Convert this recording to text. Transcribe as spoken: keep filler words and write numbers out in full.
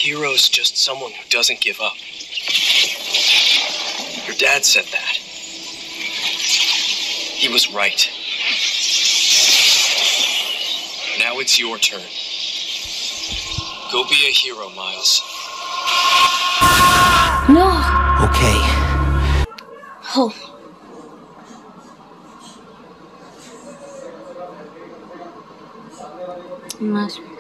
hero's just someone who doesn't give up. Your dad said that. He was right. Now it's your turn. Go be a hero, Miles. No. Okay. Oh. Más.